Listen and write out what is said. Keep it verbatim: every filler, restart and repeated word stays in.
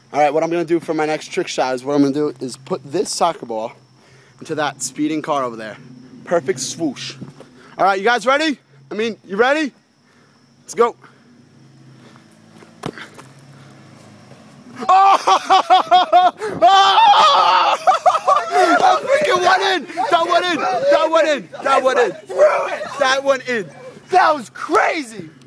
All right, what I'm gonna do for my next trick shot is what I'm gonna do is put this soccer ball into that speeding car over there. Perfect swoosh. All right, you guys ready? I mean, you ready? Let's go. Oh! Oh! That freaking went in! That went in! That went in! That went in! That went in! That was crazy!